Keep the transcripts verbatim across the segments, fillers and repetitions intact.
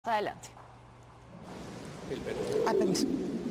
Adelante. Ah, permiso.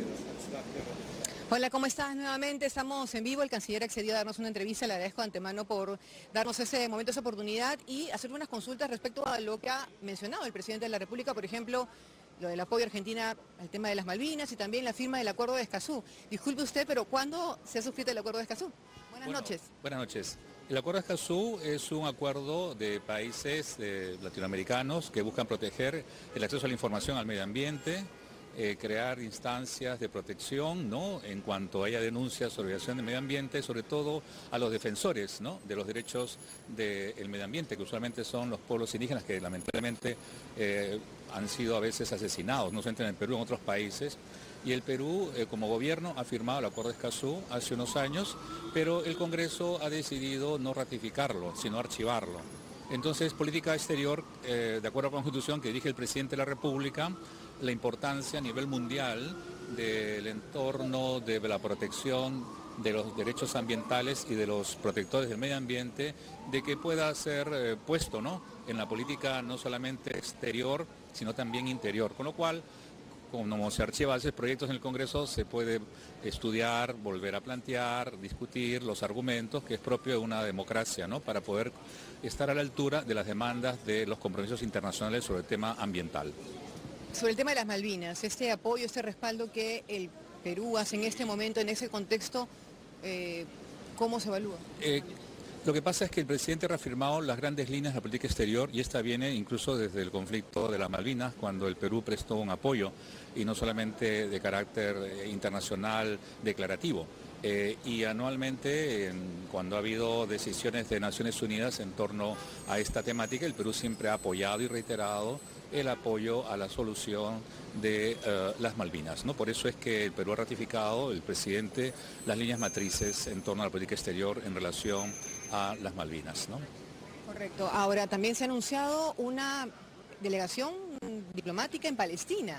Hola, ¿cómo estás? Nuevamente estamos en vivo. El canciller accedió a darnos una entrevista. Le agradezco de antemano por darnos ese momento, esa oportunidad y hacer unas consultas respecto a lo que ha mencionado el presidente de la República, por ejemplo, lo del apoyo a Argentina al tema de las Malvinas y también la firma del Acuerdo de Escazú. Disculpe usted, pero ¿cuándo se ha suscrito el Acuerdo de Escazú? Buenas bueno, noches. Buenas noches. El Acuerdo de Escazú es un acuerdo de países eh, latinoamericanos que buscan proteger el acceso a la información al medio ambiente, eh, crear instancias de protección, ¿no?, en cuanto haya denuncias sobre violación del medio ambiente, sobre todo a los defensores, ¿no?, de los derechos del medio ambiente, que usualmente son los pueblos indígenas que lamentablemente eh, han sido a veces asesinados, no solamente en el Perú, en otros países. Y el Perú, eh, como gobierno, ha firmado el Acuerdo de Escazú hace unos años, pero el Congreso ha decidido no ratificarlo, sino archivarlo. Entonces, política exterior, eh, de acuerdo a la Constitución que dirige el presidente de la República, la importancia a nivel mundial del entorno, de la protección de los derechos ambientales y de los protectores del medio ambiente, de que pueda ser eh, puesto, ¿no?, en la política no solamente exterior, sino también interior. Con lo cual, como se archiva esos proyectos en el Congreso, se puede estudiar, volver a plantear, discutir los argumentos, que es propio de una democracia, ¿no?, para poder estar a la altura de las demandas de los compromisos internacionales sobre el tema ambiental. Sobre el tema de las Malvinas, este apoyo, este respaldo que el Perú hace en este momento, en ese contexto, eh, ¿cómo se evalúa? Eh, Lo que pasa es que el presidente ha reafirmado las grandes líneas de la política exterior y esta viene incluso desde el conflicto de las Malvinas, cuando el Perú prestó un apoyo y no solamente de carácter internacional declarativo. Eh, y anualmente, en, cuando ha habido decisiones de Naciones Unidas en torno a esta temática, el Perú siempre ha apoyado y reiterado el apoyo a la solución de uh, las Malvinas, ¿no? Por eso es que el Perú ha ratificado, el presidente, las líneas matrices en torno a la política exterior en relación a las Malvinas, ¿no? Correcto. Ahora, también se ha anunciado una delegación diplomática en Palestina.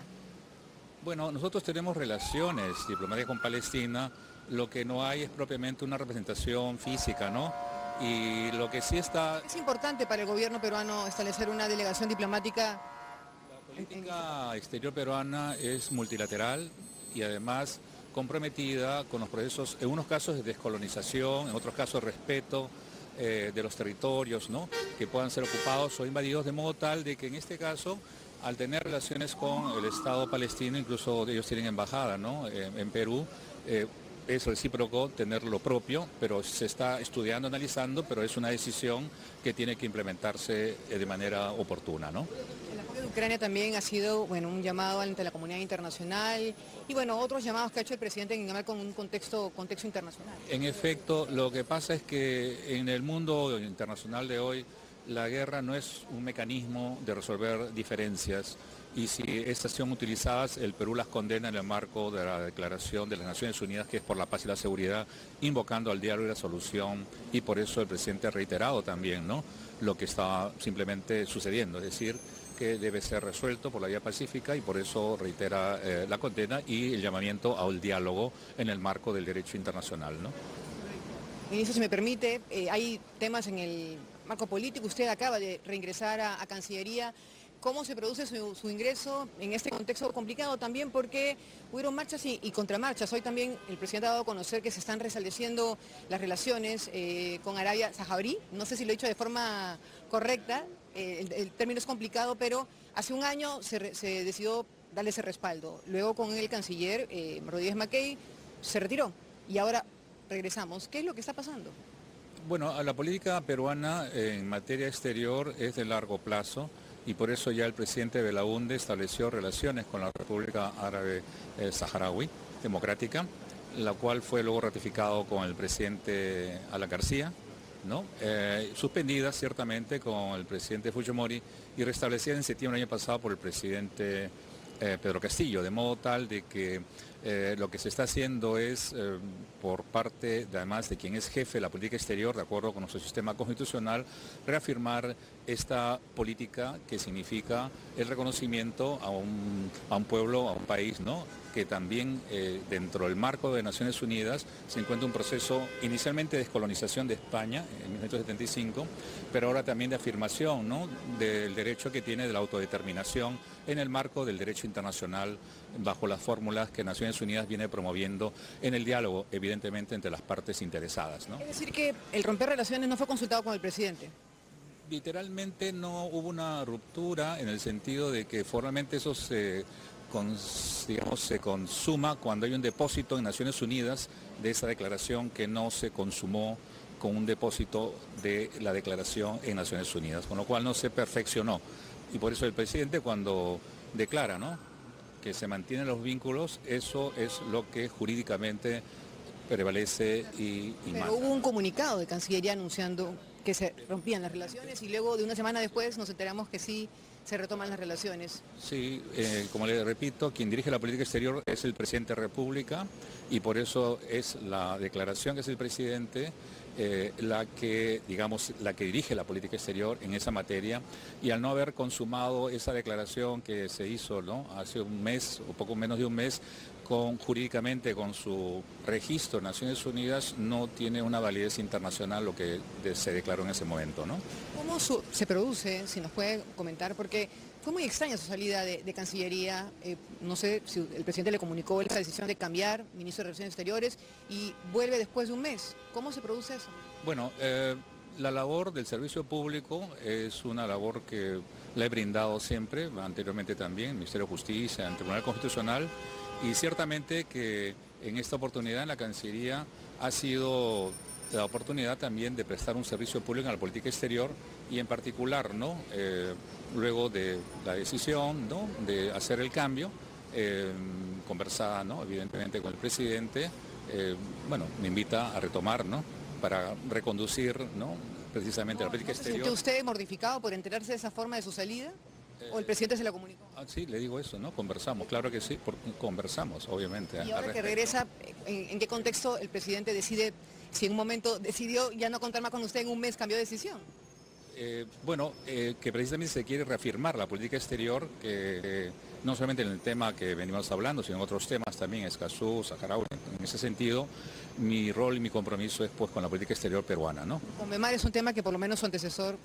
Bueno, nosotros tenemos relaciones diplomáticas con Palestina, lo que no hay es propiamente una representación física, ¿no? Y lo que sí está... Es importante para el gobierno peruano establecer una delegación diplomática. La política exterior peruana es multilateral y además comprometida con los procesos, en unos casos de descolonización, en otros casos respeto eh, de los territorios, ¿no?, que puedan ser ocupados o invadidos, de modo tal de que en este caso, al tener relaciones con el Estado palestino, incluso ellos tienen embajada, ¿no?, eh, en Perú, eh, es recíproco tener lo propio, pero se está estudiando, analizando, pero es una decisión que tiene que implementarse de manera oportuna, ¿no? El apoyo de Ucrania también ha sido, bueno, un llamado ante la comunidad internacional y, bueno, otros llamados que ha hecho el presidente en general con un contexto, contexto internacional. En efecto, lo que pasa es que en el mundo internacional de hoy, la guerra no es un mecanismo de resolver diferencias y si estas son utilizadas, el Perú las condena en el marco de la Declaración de las Naciones Unidas, que es por la paz y la seguridad, invocando al diálogo y la solución, y por eso el presidente ha reiterado también, ¿no?, lo que está simplemente sucediendo, es decir, que debe ser resuelto por la vía pacífica y por eso reitera eh, la condena y el llamamiento al diálogo en el marco del derecho internacional, ¿no? Ministro, si me permite, eh, hay temas en el marco político, usted acaba de reingresar a, a Cancillería. ¿Cómo se produce su, su ingreso en este contexto complicado también? Porque hubieron marchas y, y contramarchas. Hoy también el presidente ha dado a conocer que se están restableciendo las relaciones eh, con Arabia Saudí. No sé si lo he dicho de forma correcta, eh, el, el término es complicado, pero hace un año se, se decidió darle ese respaldo. Luego con el canciller eh, Rodríguez Mackey se retiró y ahora regresamos. ¿Qué es lo que está pasando? Bueno, la política peruana en materia exterior es de largo plazo y por eso ya el presidente Belaúnde estableció relaciones con la República Árabe eh, Saharaui Democrática, la cual fue luego ratificado con el presidente Alan García, ¿no? Eh, suspendida ciertamente con el presidente Fujimori y restablecida en septiembre del año pasado por el presidente eh, Pedro Castillo, de modo tal de que Eh, lo que se está haciendo es, eh, por parte, de, además de quien es jefe de la política exterior, de acuerdo con nuestro sistema constitucional, reafirmar esta política que significa el reconocimiento a un, a un pueblo, a un país, ¿no?, que también eh, dentro del marco de Naciones Unidas se encuentra un proceso inicialmente de descolonización de España en mil novecientos setenta y cinco, pero ahora también de afirmación, ¿no?, del derecho que tiene de la autodeterminación en el marco del derecho internacional bajo las fórmulas que Naciones Unidas viene promoviendo en el diálogo, evidentemente, entre las partes interesadas, ¿no? Es decir, que el romper relaciones no fue consultado con el presidente. Literalmente no hubo una ruptura en el sentido de que formalmente eso se... Con, digamos, se consuma cuando hay un depósito en Naciones Unidas de esa declaración que no se consumó con un depósito de la declaración en Naciones Unidas, con lo cual no se perfeccionó. Y por eso el presidente, cuando declara, ¿no?, que se mantienen los vínculos, eso es lo que jurídicamente prevalece y, y Pero manda. hubo un comunicado de Cancillería anunciando que se rompían las relaciones y luego de una semana después nos enteramos que sí se retoman las relaciones. Sí, eh, como le repito, quien dirige la política exterior es el presidente de la República y por eso es la declaración que es el presidente eh, la que, digamos, la que dirige la política exterior en esa materia, y al no haber consumado esa declaración que se hizo, ¿no?, hace un mes o poco menos de un mes, con jurídicamente con su registro en Naciones Unidas, no tiene una validez internacional lo que de, se declaró en ese momento, ¿no? ¿Cómo su, se produce, si nos puede comentar? Porque fue muy extraña su salida de, de Cancillería, eh, no sé si el presidente le comunicó esa decisión de cambiar ministro de Relaciones Exteriores y vuelve después de un mes. ¿Cómo se produce eso? Bueno, eh, la labor del servicio público es una labor que la he brindado siempre, anteriormente también, el Ministerio de Justicia, el Tribunal Constitucional, y ciertamente que en esta oportunidad en la Cancillería ha sido la oportunidad también de prestar un servicio público en la política exterior y en particular, ¿no?, eh, luego de la decisión, ¿no?, de hacer el cambio, eh, conversada, ¿no?, evidentemente con el presidente, eh, bueno, me invita a retomar, ¿no?, para reconducir, ¿no?, precisamente No, la política ¿no se exterior. sintió usted mortificado por enterarse de esa forma de su salida? ¿O el presidente se la comunicó? Ah, sí, le digo eso, ¿no? Conversamos, claro que sí, porque conversamos, obviamente. Y ahora que regresa, ¿en, ¿en qué contexto el presidente decide, si en un momento decidió ya no contar más con usted, en un mes cambió de decisión? Eh, bueno, eh, que precisamente se quiere reafirmar la política exterior, que eh, no solamente en el tema que venimos hablando, sino en otros temas también, Escazú, Saharaui. En ese sentido, mi rol y mi compromiso es pues con la política exterior peruana, ¿no? Conmemar es un tema que por lo menos su antecesor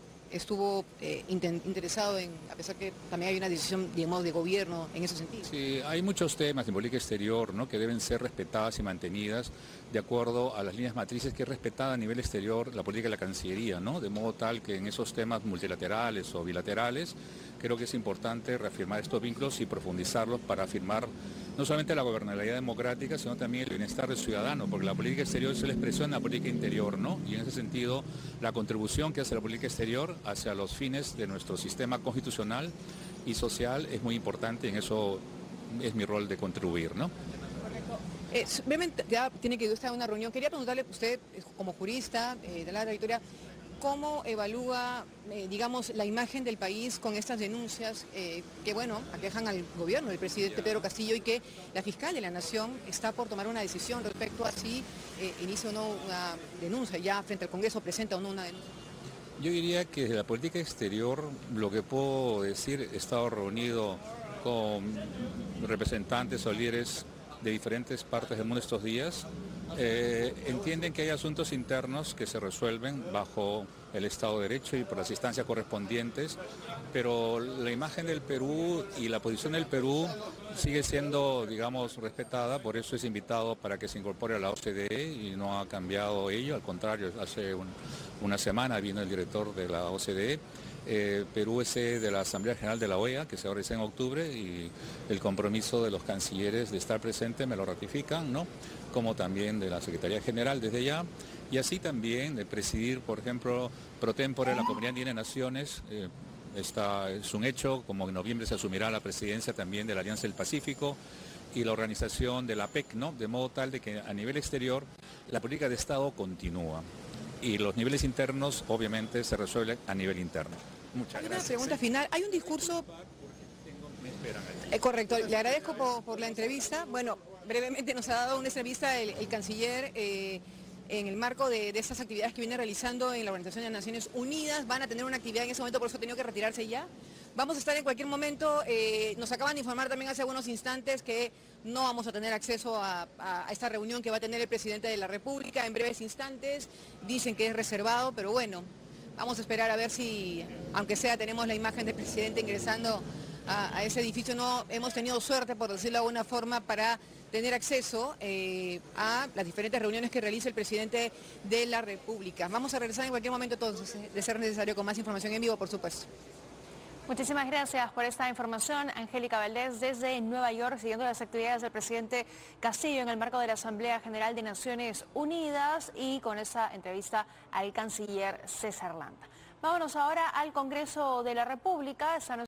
estuvo eh, interesado en, a pesar que también hay una decisión, digamos, de gobierno en ese sentido. Sí, hay muchos temas en política exterior, ¿no?, que deben ser respetadas y mantenidas de acuerdo a las líneas matrices que es respetada a nivel exterior la política de la Cancillería, ¿no?, de modo tal que en esos temas multilaterales o bilaterales creo que es importante reafirmar estos vínculos y profundizarlos para afirmar no solamente la gobernabilidad democrática, sino también el bienestar del ciudadano, porque la política exterior es la expresión de la política interior, ¿no? Y en ese sentido, la contribución que hace la política exterior hacia los fines de nuestro sistema constitucional y social es muy importante, y en eso es mi rol de contribuir, ¿no? Correcto. Eh, brevemente, ya tiene que ir usted a una reunión. Quería preguntarle, usted como jurista eh, de la trayectoria, ¿cómo evalúa, eh, digamos, la imagen del país con estas denuncias eh, que, bueno, aquejan al gobierno del presidente Pedro Castillo y que la fiscal de la Nación está por tomar una decisión respecto a si eh, inicia o no una denuncia ya frente al Congreso, presenta o no una denuncia? Yo diría que de la política exterior, lo que puedo decir, he estado reunido con representantes o líderes de diferentes partes del mundo estos días. Eh, entienden que hay asuntos internos que se resuelven bajo el Estado de Derecho y por las instancias correspondientes, pero la imagen del Perú y la posición del Perú sigue siendo, digamos, respetada, por eso es invitado para que se incorpore a la O C D E y no ha cambiado ello, al contrario, hace un, una semana vino el director de la O C D E. Eh, Perú es sede de la Asamblea General de la O E A, que se organiza en octubre, y el compromiso de los cancilleres de estar presente me lo ratifican, ¿no?, como también de la Secretaría General desde ya, y así también de presidir, por ejemplo, pro tempore la Comunidad Andina de Naciones. Eh, esta es un hecho, como en noviembre se asumirá la presidencia también de la Alianza del Pacífico y la organización de la P E C, ¿no?, de modo tal de que a nivel exterior la política de Estado continúa y los niveles internos obviamente se resuelven a nivel interno. Muchas Hay gracias. una pregunta final. Hay un discurso... Eh, correcto, le agradezco por, por la entrevista. Bueno, brevemente nos ha dado una entrevista el, el canciller eh, en el marco de, de estas actividades que viene realizando en la Organización de las Naciones Unidas. Van a tener una actividad en ese momento, por eso ha tenido que retirarse ya. Vamos a estar en cualquier momento. Eh, nos acaban de informar también hace algunos instantes que no vamos a tener acceso a, a, a esta reunión que va a tener el presidente de la República en breves instantes. Dicen que es reservado, pero bueno, vamos a esperar a ver si, aunque sea, tenemos la imagen del presidente ingresando a, a ese edificio. No hemos tenido suerte, por decirlo de alguna forma, para tener acceso eh, a las diferentes reuniones que realiza el presidente de la República. Vamos a regresar en cualquier momento, entonces, de ser necesario, con más información en vivo, por supuesto. Muchísimas gracias por esta información, Angélica Valdés, desde Nueva York, siguiendo las actividades del presidente Castillo en el marco de la Asamblea General de Naciones Unidas y con esa entrevista al canciller César Landa. Vámonos ahora al Congreso de la República. Esta